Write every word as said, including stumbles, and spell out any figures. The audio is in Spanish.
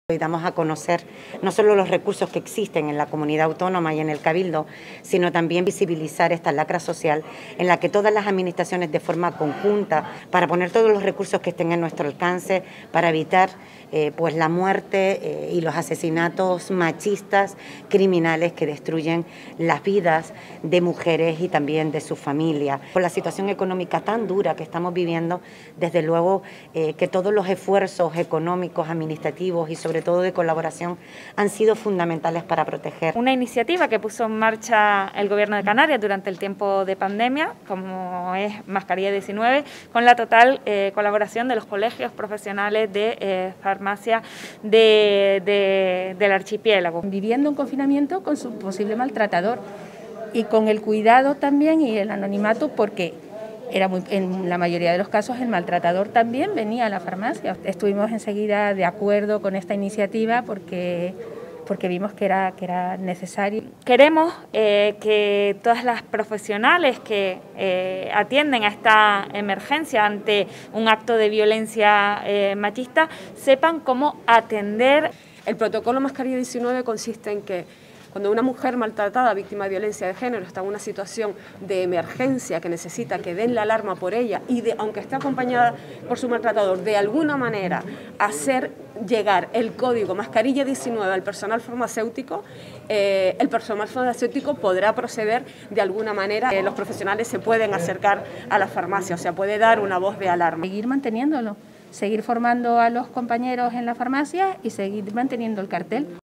Y damos a conocer no solo los recursos que existen en la comunidad autónoma y en el Cabildo, sino también visibilizar esta lacra social en la que todas las administraciones de forma conjunta, para poner todos los recursos que estén en nuestro alcance, para evitar eh, pues la muerte eh, y los asesinatos machistas, criminales que destruyen las vidas de mujeres y también de sus familias. Con la situación económica tan dura que estamos viviendo, desde luego eh, que todos los esfuerzos económicos, administrativos y sobre todo de colaboración han sido fundamentales para proteger. Una iniciativa que puso en marcha el Gobierno de Canarias durante el tiempo de pandemia, como es Mascarilla diecinueve, con la total eh, colaboración de los colegios profesionales de eh, farmacia de, de, del archipiélago. Viviendo un confinamiento con su posible maltratador y con el cuidado también y el anonimato, porque Era muy, en la mayoría de los casos el maltratador también venía a la farmacia. Estuvimos enseguida de acuerdo con esta iniciativa porque, porque vimos que era, que era necesario. Queremos eh, que todas las profesionales que eh, atienden a esta emergencia ante un acto de violencia eh, machista sepan cómo atender. El protocolo Mascarilla diecinueve consiste en que cuando una mujer maltratada, víctima de violencia de género, está en una situación de emergencia que necesita que den la alarma por ella y de, aunque esté acompañada por su maltratador, de alguna manera hacer llegar el código Mascarilla diecinueve al personal farmacéutico, eh, el personal farmacéutico podrá proceder de alguna manera. Eh, los profesionales se pueden acercar a la farmacia, o sea, puede dar una voz de alarma. Seguir manteniéndolo, seguir formando a los compañeros en la farmacia y seguir manteniendo el cartel.